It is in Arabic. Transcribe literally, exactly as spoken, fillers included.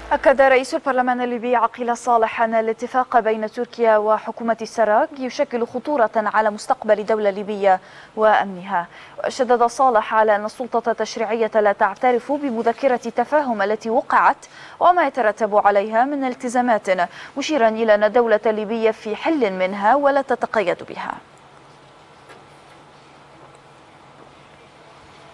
أكد رئيس البرلمان الليبي عقيل صالح أن الاتفاق بين تركيا وحكومة السراج يشكل خطورة على مستقبل الدولة الليبية وأمنها. وشدد صالح على أن السلطة التشريعية لا تعترف بمذكرة التفاهم التي وقعت وما يترتب عليها من التزامات، مشيرا إلى أن الدولة الليبية في حل منها ولا تتقيد بها.